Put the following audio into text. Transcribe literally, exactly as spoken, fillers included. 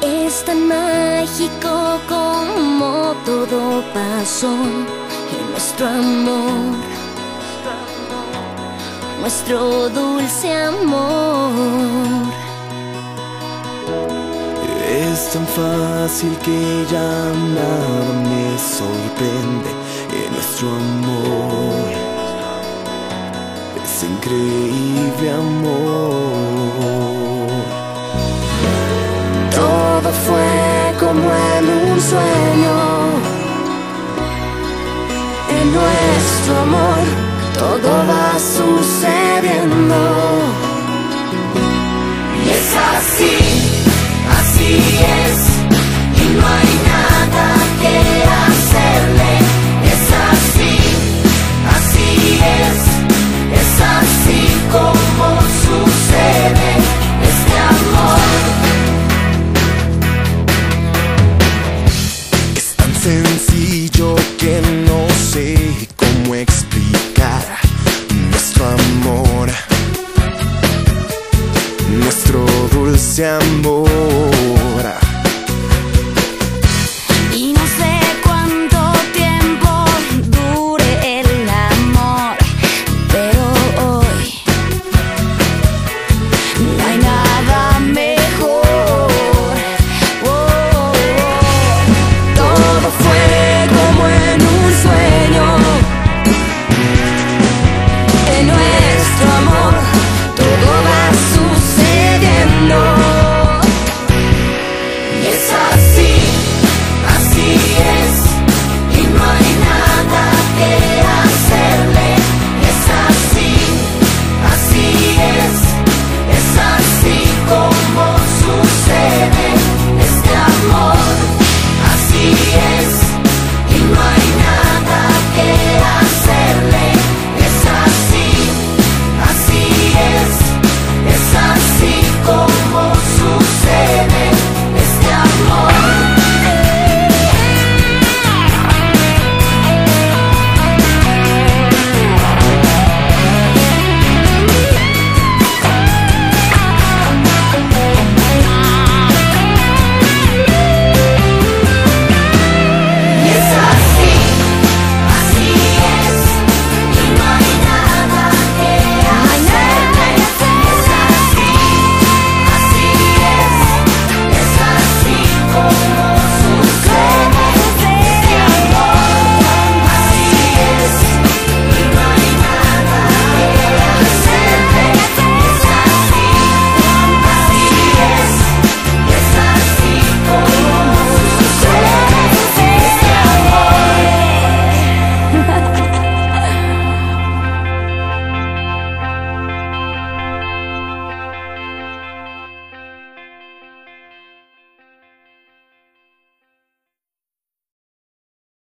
Es tan mágico como todo pasó en nuestro amor, nuestro dulce amor. Es tan fácil que ya nada me sorprende en nuestro amor. Es increíble amor. Todo fue como en un sueño. En nuestro amor todo va sucediendo. Y es así, así es, y no hay nada que hacerle. Es así, así es, es así como sucede este amor. Es tan sencillo que no sé cómo explicar nuestro amor, nuestro dulce amor.